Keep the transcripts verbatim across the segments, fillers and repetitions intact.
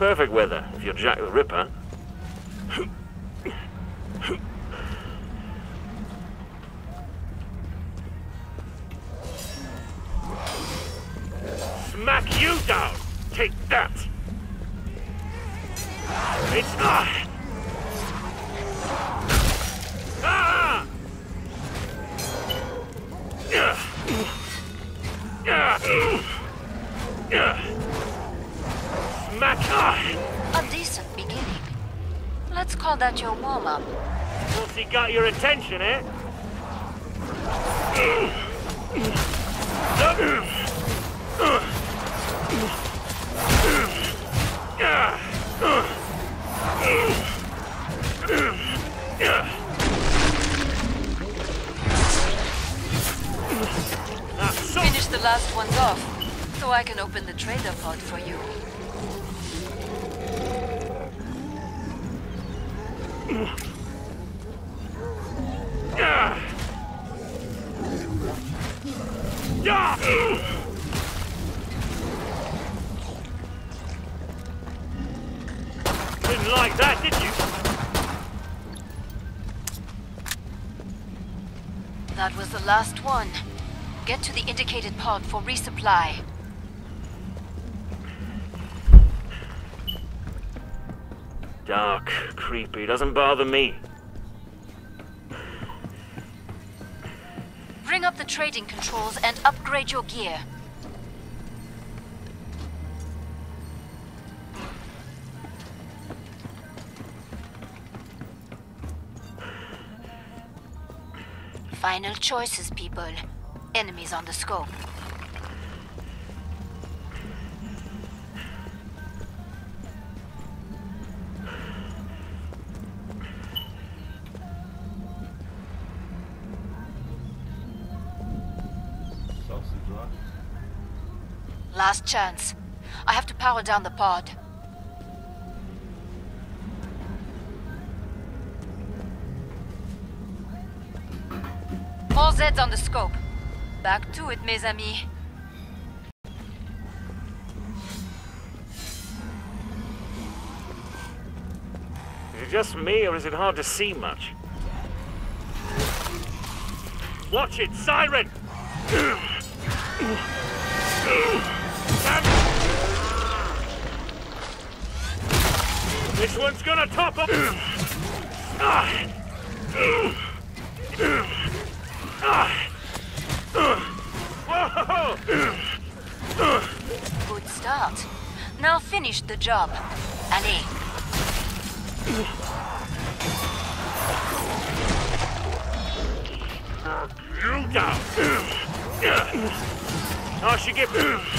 Perfect weather if you're Jack the Ripper. Smack you down! Take that! It's not! Ah! Yeah. Yeah. Yeah. Smack! Ah! A decent beginning. Let's call that your warm-up. Once he got your attention, eh? Finish the last ones off, so I can open the trader pod for you. Yeah. Didn't like that, did you? That was the last one. Get to the indicated pod for resupply. Dark, creepy, doesn't bother me. Bring up the trading controls and upgrade your gear. Final choices, people. Enemies on the scope. Last chance. I have to power down the pod. More Zeds on the scope. Back to it, mes amis. Is it just me, or is it hard to see much? Watch it, Siren! This one's gonna top up! Ah. Good start. Now finish the job. Allez. You down! I should get...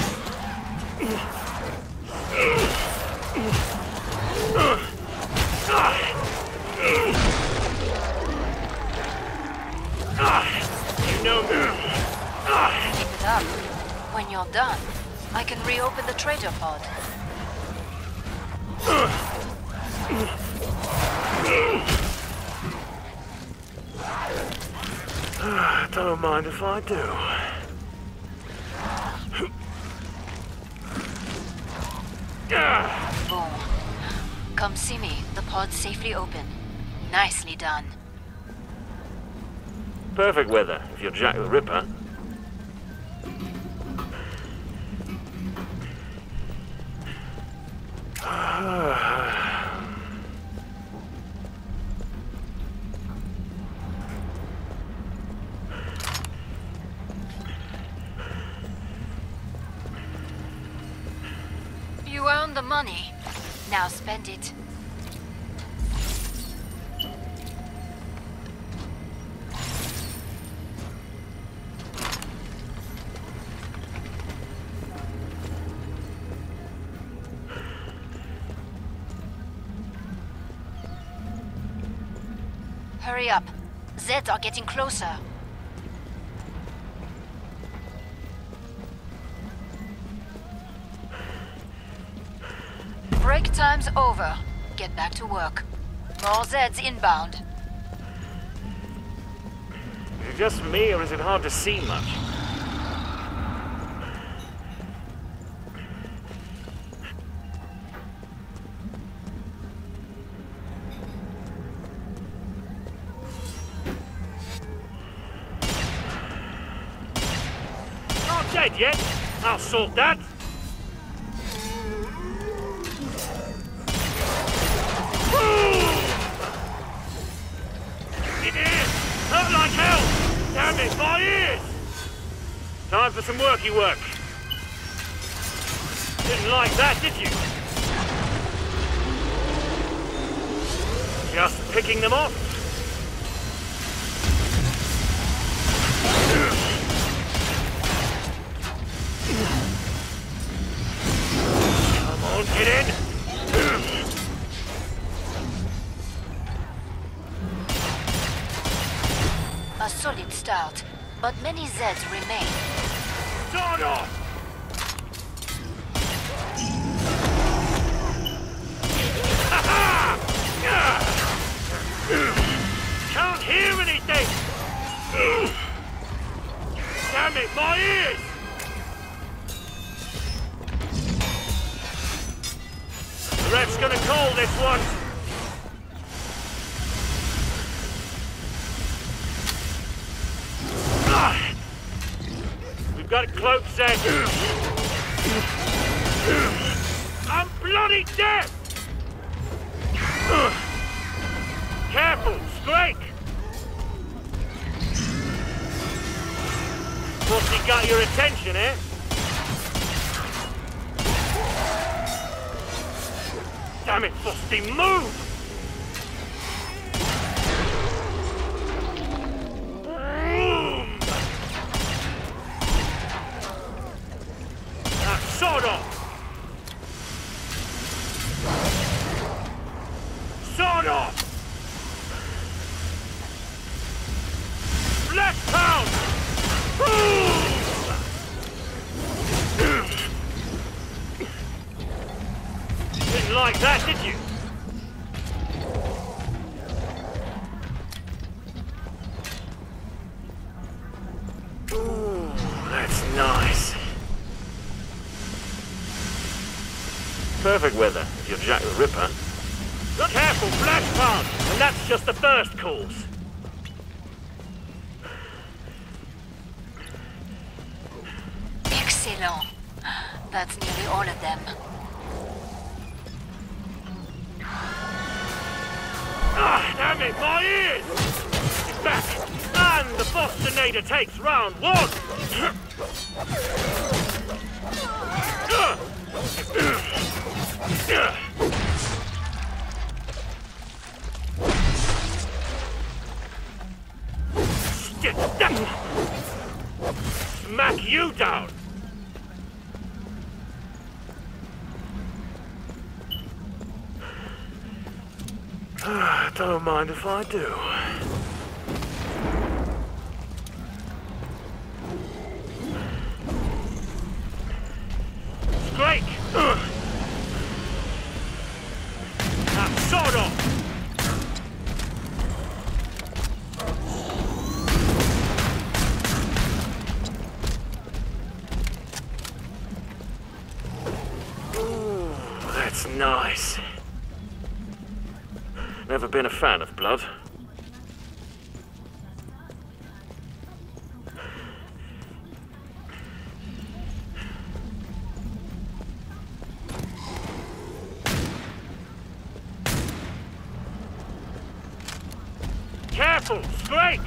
You know me. Keep it up. When you're done, I can reopen the trader pod. Don't mind if I do. Boom. Come see me. The pod's safely open. Nicely done. Perfect weather if you're Jack the Ripper. You earned the money. Now spend it. Hurry up. Zeds are getting closer. Break time's over. Get back to work. More Zeds inbound. Is it just me, or is it hard to see much? dead yet? I'll sort that. It is! Hurt like hell! Damn it, my ears! Time for some worky work. Didn't like that, did you? Just picking them off. Come on, get in! A solid start, but many Zeds remain. Start off! Can't hear anything! Damn it, my ears! The ref's gonna call this one. Ah. We've got it cloaked, Zed. I'm bloody dead! Careful, Scrake! Must he got your attention, eh? Damn it, Fusty, move! Boom! Now, sword off! Sword off! Left pound! Boom! Didn't like that, did you? Ooh, that's nice. Perfect weather if you're Jack the Ripper. Careful, flash pound! And that's just the first course. Excellent. That's nearly all of them. Ah, damn it, my ears! It's back! And the Bostonator takes round one! Stick that! Smack you down! Don't mind if I do. Scrake! Now, sword off! Ooh, that's nice. Never been a fan of blood. Careful, Scrake!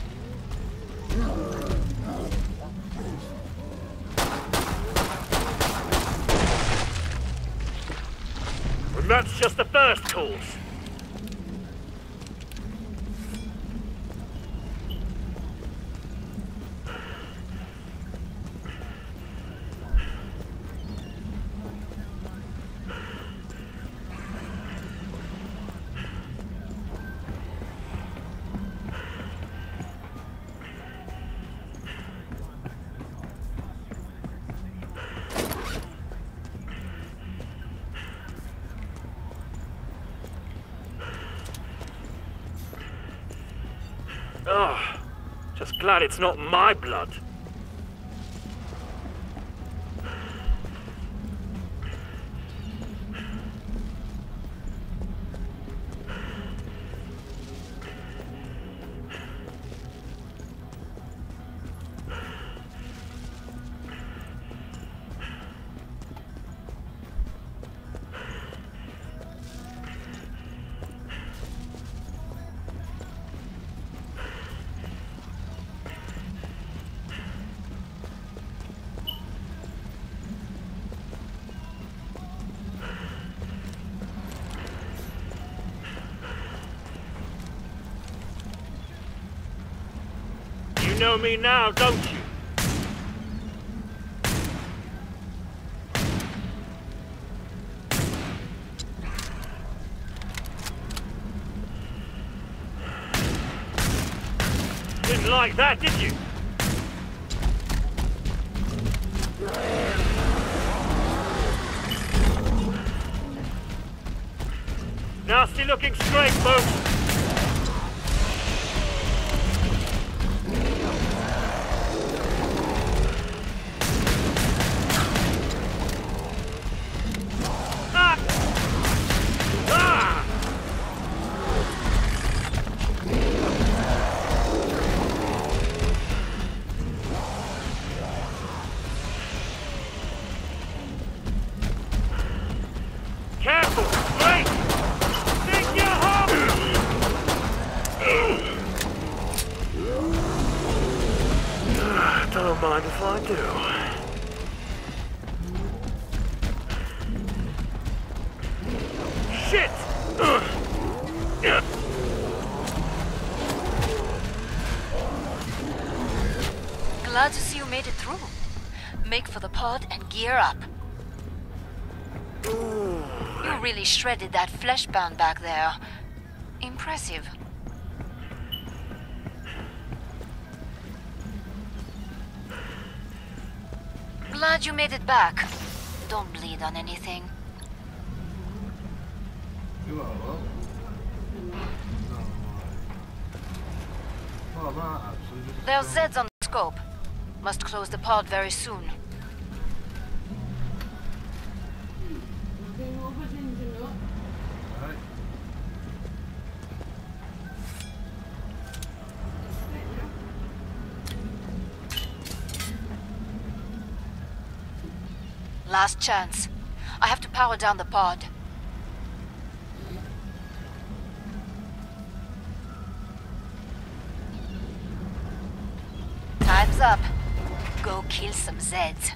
And that's just the first course. Oh, just glad it's not my blood. know me now, don't you? Didn't like that, did you? Nasty looking straight, folks. Ah! Ah! Careful! Wait! Think you're home! Don't mind if I do. Shit! Glad to see you made it through. Make for the pod and gear up. You really shredded that fleshbound back there. Impressive. Glad you made it back. Don't bleed on anything. There's Zeds on the scope. Must close the pod very soon. Last chance. I have to power down the pod. Time's up. Go kill some Zeds.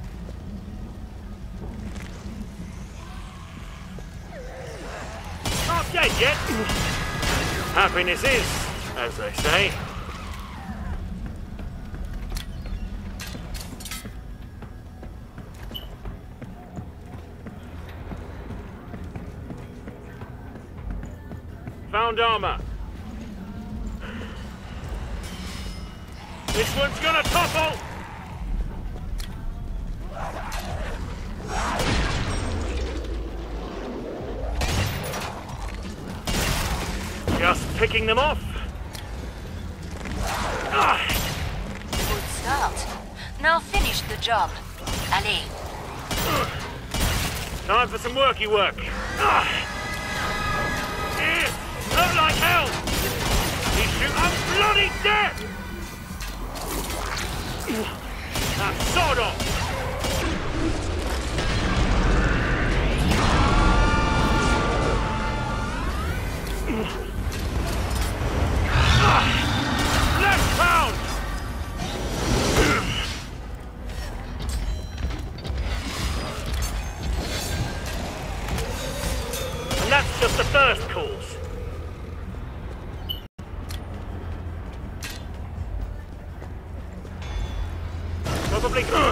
Not dead yet. Happiness is, as they say. Found armor. This one's gonna topple! Just picking them off. Ah. Good start. Now finish the job. Allez. Time for some worky work. Ah. Yeah. Hurt like hell! He shoot I'm bloody dead! That's sawed off! Left pound! And that's just the first course. Probably. Uh.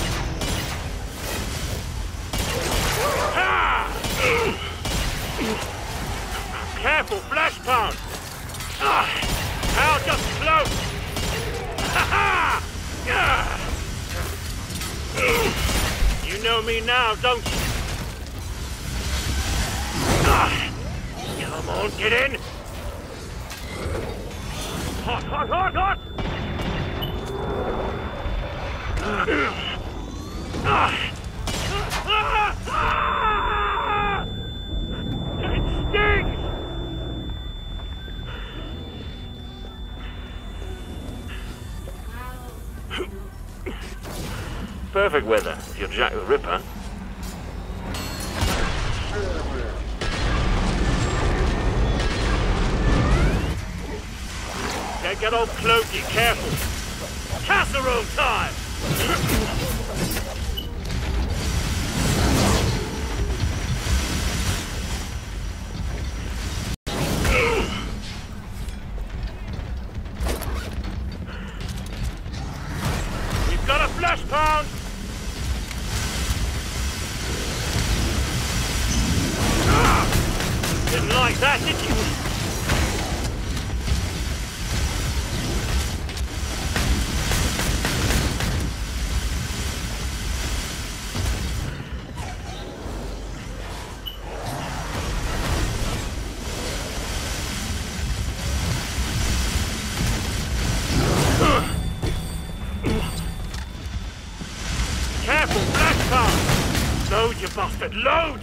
Ah. Careful, flash pound. Ah. How just close. Ha ha! You know me now, don't you? Ah. Come on, get in. Hot, hot, hot, hot! It stings! Perfect weather if you're Jack the Ripper. Don't get all cloaky, careful. Casserole time! flesh pound! Ah! Didn't like that, did you? Careful, flash pound! Load, you bastard, load!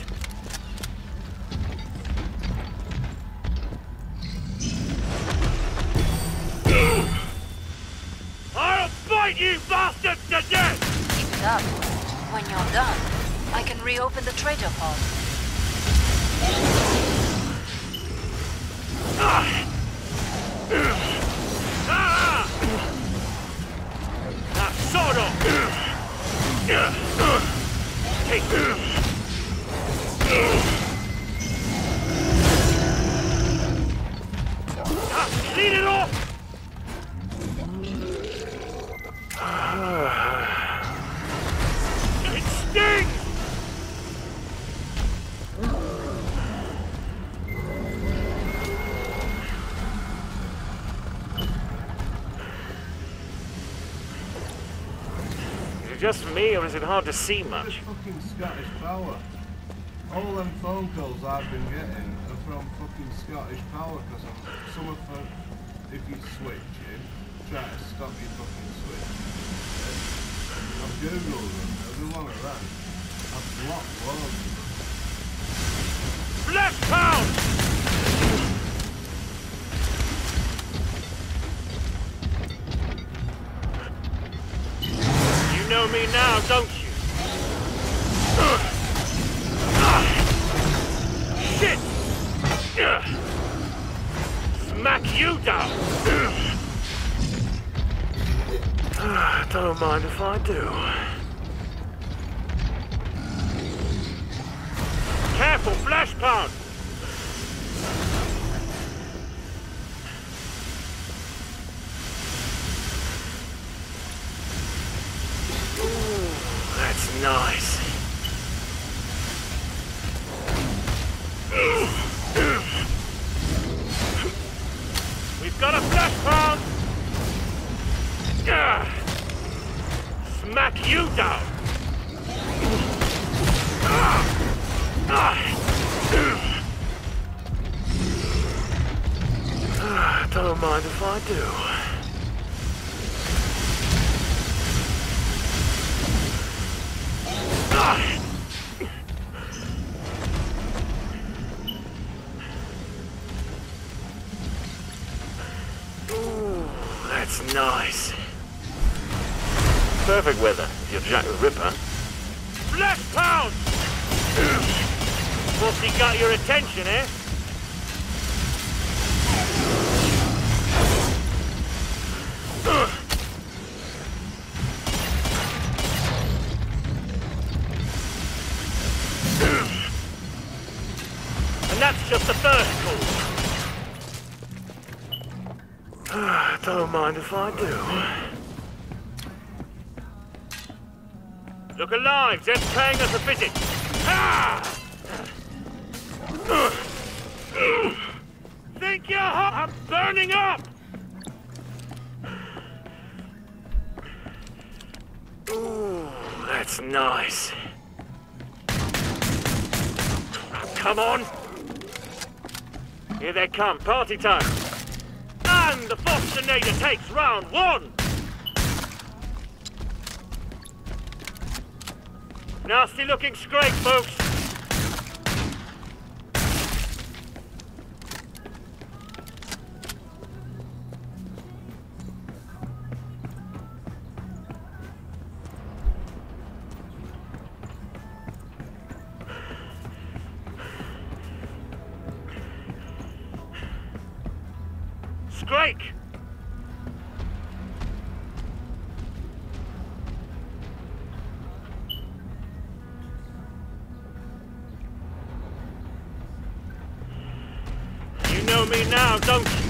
I'll bite you bastards to death! Keep it up. When you're done, I can reopen the trader pod. Ah! Ah! Now, sword off! Take this! Ah, clean it off! It stings! Is it just me, or is it hard to see much? Fucking Scottish Power. All them phone calls I've been getting are from fucking Scottish Power, because I'm some of them, if you switch it, try to stop your fucking switch. I've googled them, every one of them. I've blocked loads of them. Flesh pound! You know me now, don't you? Ugh. Ah. Shit! Ugh. Smack you down! Ah, don't mind if I do. Careful, flesh pound! Ooh, that's nice. We've got a flesh pound! Ah. Smack you down! Ah. Ah, don't mind if I do. Ah. Ooh, that's nice. Perfect weather if you're Jack the Ripper. Flesh pound! Must he got your attention, eh? And that's just the first call. Don't mind if I do. Look alive, Zed's paying us a visit. Ah! Think you're hot? I'm burning up! Ooh, that's nice. Come on! Here they come, party time! And the Foxinator takes round one! Nasty looking scrape, folks! Scrake! You know me now, don't you?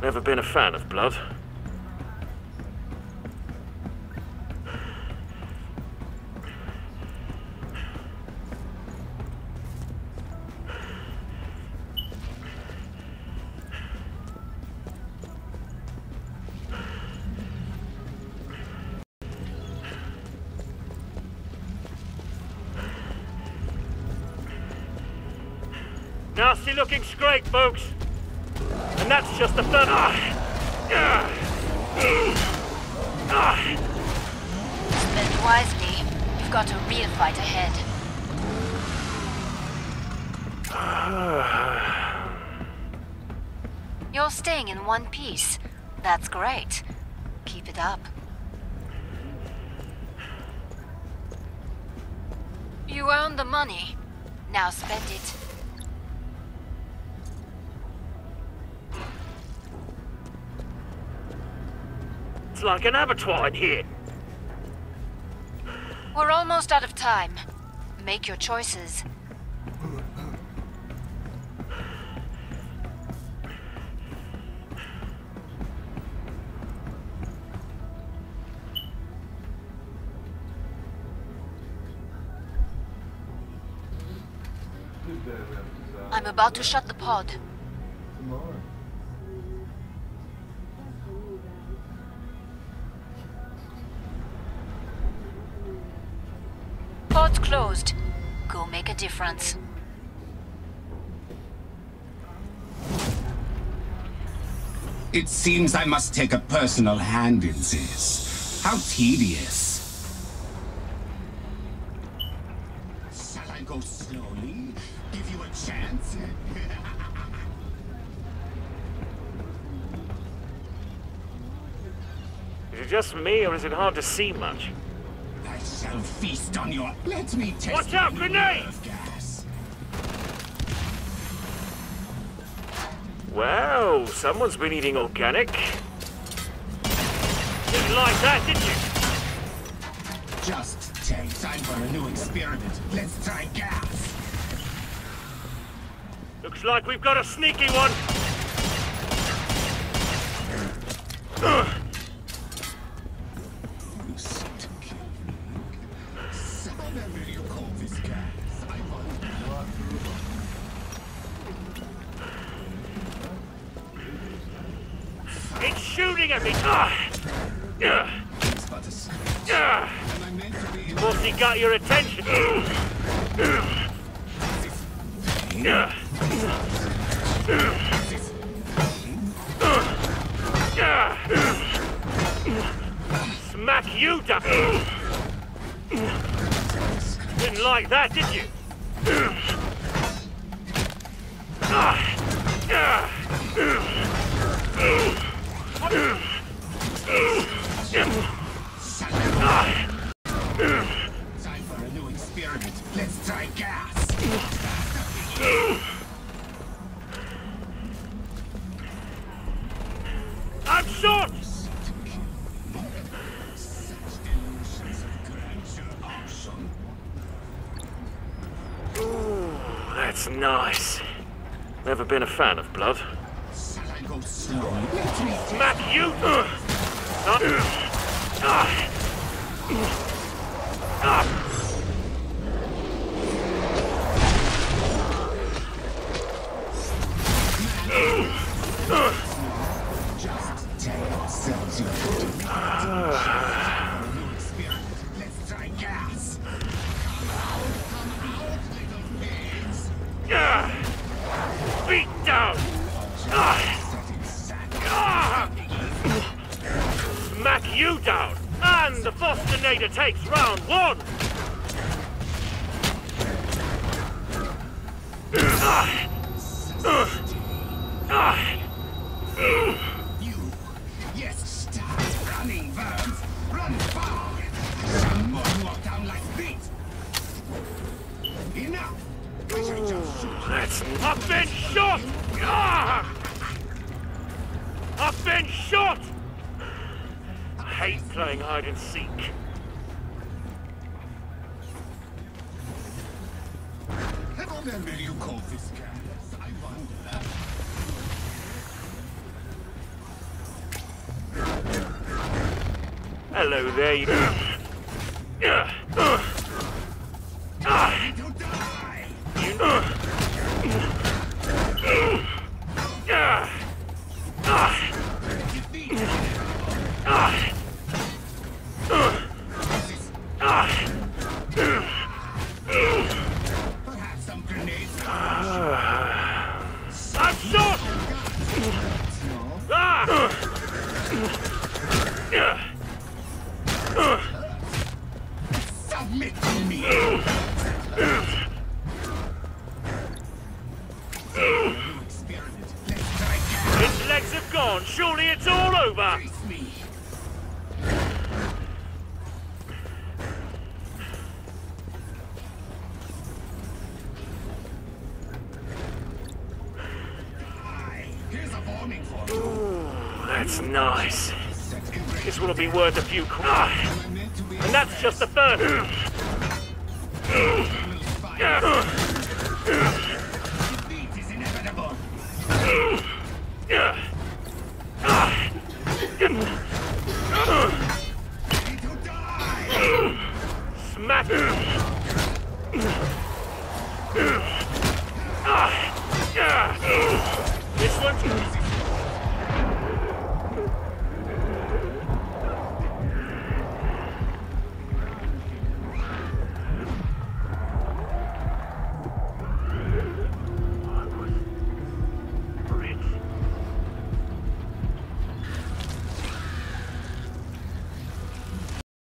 Never been a fan of blood. Nasty looking scrape, folks. And that's just the first. Spend wisely. You've got a real fight ahead. You're staying in one piece. That's great. Keep it up. You earned the money. Now spend it. It's like an abattoir in here. We're almost out of time. Make your choices. I'm about to shut the pod. Pod's closed. Go make a difference. It seems I must take a personal hand in this. How tedious. Shall I go slowly? Give you a chance? Is it just me, or is it hard to see much? I shall feast on your... Let me test Watch out, my grenade! nerve gas. Well, someone's been eating organic. Didn't like that, did you? Just taste. Time for a new experiment. Let's try gas. Looks like we've got a sneaky one. Ugh. You seem to kill me. Whatever you call this gas, I wonder. It's shooting at me. Ah. Ugh. It's but a scratch. Ugh. Am I meant to be in Must he got your attention? Ugh. Ugh. Ugh. Ugh. Ugh. Smack you down. Didn't like that, did you? Ah. Ah. Time for a new experiment. Let's try gas. I'm short! Such illusions of grandeur are shown. Ooh, that's nice. Never been a fan of blood. Shall I go slowly? Let me Smack you! Ugh. Ah. Ah. Ah. just tell yourselves you're going to a new experiment. Let's try gas. Come out, come out, little pigs. Ah. Beat down! Ah. Setting sack. Ah. Smack you down! And the Fostinator takes round one! Ah. Ah. Ah. You, yes, stop running, worms. Run far. Some more walk down like feet. Enough. I shall just shoot. That's... I've been shot! Ah. I've been shot! I hate playing hide and seek. Whatever you call this gas, I wonder. Hello there, you... Ready to die! Defeat! Perhaps some grenades. I'm shot! Ah! Submit to me! Experiment. Let's try gas. Its legs have gone. Surely it's all over. Face me. Here's a warming for you. Ooh, that's nice. Set in range. This will be worth a few qu- ah, We're meant to be and that's just the first. little fire. Defeat is inevitable. Ready to die! Smack.